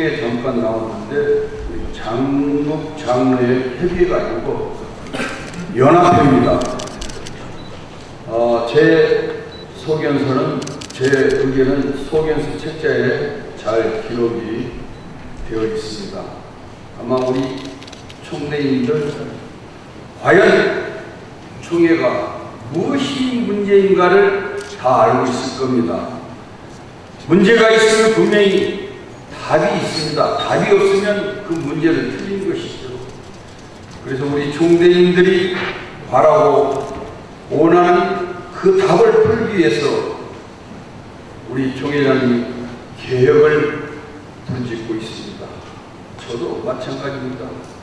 방송에 잠깐 나왔는데 장국 장로의 협의회가 아니고 연합회입니다. 제 소견서는 제 의견은 소견서 책자에 잘 기록이 되어 있습니다. 아마 우리 총대인들 과연 총회가 무엇이 문제인가를 다 알고 있을 겁니다. 문제가 있으면 분명히 답이 있습니다. 답이 없으면 그 문제는 틀린 것이죠. 그래서 우리 총대인들이 바라고 원하는 그 답을 풀기 위해서 우리 총회장이 개혁을 부르짖고 있습니다. 저도 마찬가지입니다.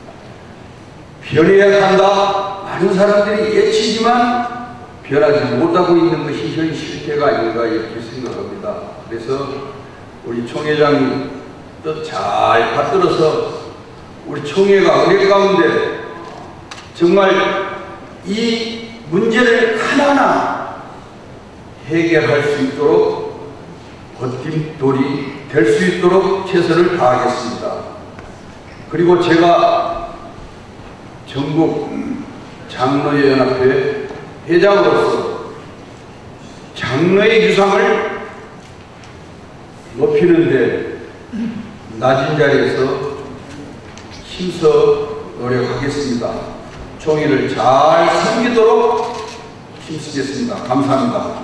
변해야 한다. 많은 사람들이 외치지만 변하지 못하고 있는 것이 현 실태가 아닌가 이렇게 생각합니다. 그래서 우리 총회장이 또 잘 받들어서 우리 총회가 은혜 가운데 정말 이 문제를 하나하나 해결할 수 있도록 버팀돌이 될 수 있도록 최선을 다하겠습니다. 그리고 제가 전국 장로회 연합회 회장으로서 장로의 유상을 높이는데 낮은 자리에서 힘써 노력하겠습니다. 총회를 잘 섬기도록 힘쓰겠습니다. 감사합니다.